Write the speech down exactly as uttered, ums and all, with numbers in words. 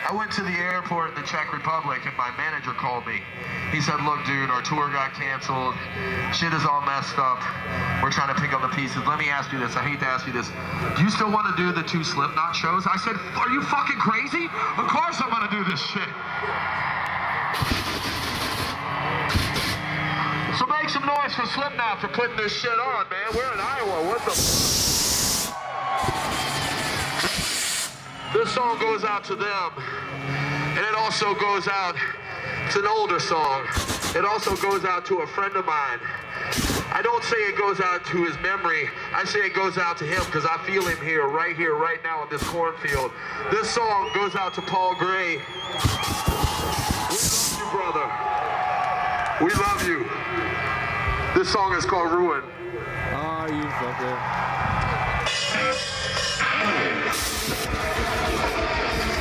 I went to the airport in the Czech Republic and my manager called me. He said, look dude, our tour got canceled. Shit is all messed up. We're trying to pick up the pieces. Let me ask you this. I hate to ask you this. Do you still want to do the two Slipknot shows? I said, are you fucking crazy? Of course I'm going to do this shit. So make some noise for Slipknot for putting this shit on, man. We're in Iowa. What the... This song goes out to them. And it also goes out, it's an older song. It also goes out to a friend of mine. I don't say it goes out to his memory. I say it goes out to him because I feel him here, right here, right now in this cornfield. This song goes out to Paul Gray. We love you, brother. We love you. This song is called Ruin. Oh, you fucker.